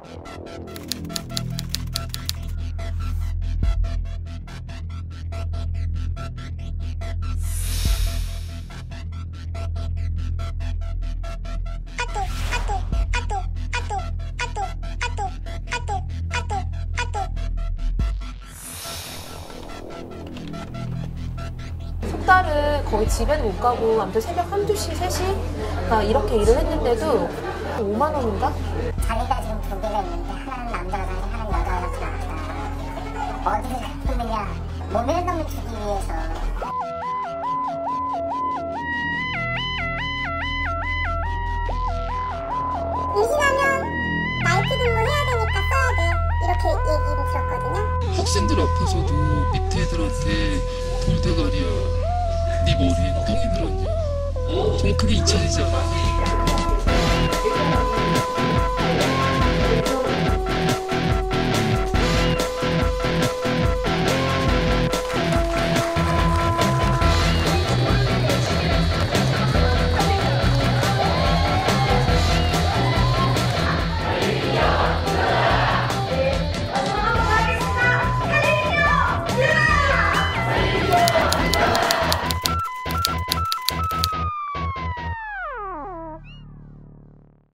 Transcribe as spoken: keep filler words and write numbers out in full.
석 달을 거의 집에는 못 가고 아무튼 새벽 한두 시, 세 시 그러니까 이렇게 일을 했는데도 오만 원인가? 자기가 지금 두 개가 있는데 하나는 남자 화장실, 하나는 여자 화장실 나왔다. 어디서 잡혔느냐? 몸에 놈을 주기 위해서. 임신하면 나이트 근무 해야 되니까 써야 돼. 이렇게 얘기를 들었거든요. 학생들 앞에서도 밑에 애들한테 돌대가리야, 네 머리에 똥이 들었냐, 좀 그게 잊혀지잖아.